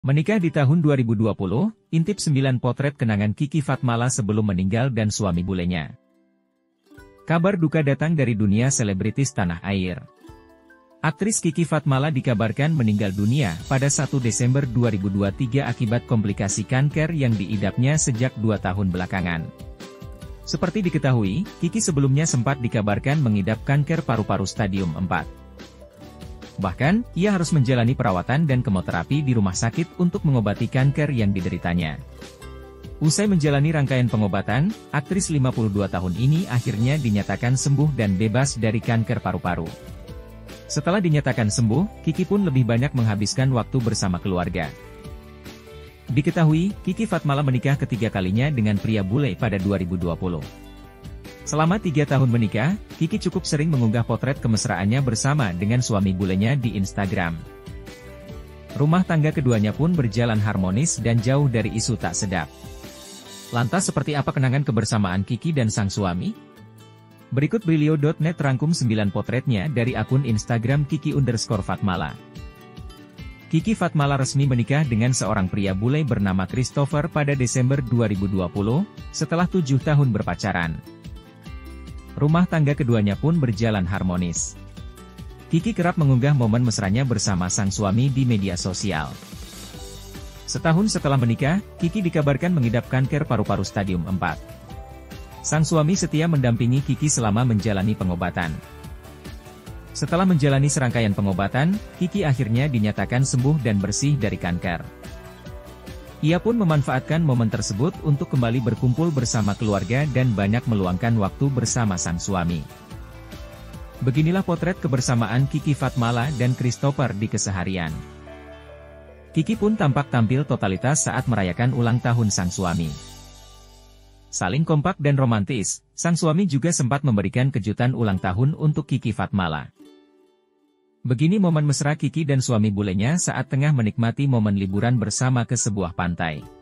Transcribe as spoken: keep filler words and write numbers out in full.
Menikah di tahun dua ribu dua puluh, intip sembilan potret kenangan Kiki Fatmala sebelum meninggal dan suami bulenya. Kabar duka datang dari dunia selebritis tanah air. Aktris Kiki Fatmala dikabarkan meninggal dunia pada satu Desember dua ribu dua puluh tiga akibat komplikasi kanker yang diidapnya sejak dua tahun belakangan. Seperti diketahui, Kiki sebelumnya sempat dikabarkan mengidap kanker paru-paru stadium empat. Bahkan, ia harus menjalani perawatan dan kemoterapi di rumah sakit untuk mengobati kanker yang dideritanya. Usai menjalani rangkaian pengobatan, aktris lima puluh dua tahun ini akhirnya dinyatakan sembuh dan bebas dari kanker paru-paru. Setelah dinyatakan sembuh, Kiki pun lebih banyak menghabiskan waktu bersama keluarga. Diketahui, Kiki Fatmala menikah ketiga kalinya dengan pria bule pada dua ribu dua puluh. Selama tiga tahun menikah, Kiki cukup sering mengunggah potret kemesraannya bersama dengan suami bulenya di Instagram. Rumah tangga keduanya pun berjalan harmonis dan jauh dari isu tak sedap. Lantas seperti apa kenangan kebersamaan Kiki dan sang suami? Berikut Brilio titik net rangkum sembilan potretnya dari akun Instagram Kiki underscore Fatmala. Kiki Fatmala resmi menikah dengan seorang pria bule bernama Christopher pada Desember dua ribu dua puluh, setelah tujuh tahun berpacaran. Rumah tangga keduanya pun berjalan harmonis. Kiki kerap mengunggah momen mesranya bersama sang suami di media sosial. Setahun setelah menikah, Kiki dikabarkan mengidap kanker paru-paru stadium empat. Sang suami setia mendampingi Kiki selama menjalani pengobatan. Setelah menjalani serangkaian pengobatan, Kiki akhirnya dinyatakan sembuh dan bersih dari kanker. Ia pun memanfaatkan momen tersebut untuk kembali berkumpul bersama keluarga dan banyak meluangkan waktu bersama sang suami. Beginilah potret kebersamaan Kiki Fatmala dan Christopher di keseharian. Kiki pun tampak tampil totalitas saat merayakan ulang tahun sang suami. Saling kompak dan romantis, sang suami juga sempat memberikan kejutan ulang tahun untuk Kiki Fatmala. Begini momen mesra Kiki dan suami bulenya saat tengah menikmati momen liburan bersama ke sebuah pantai.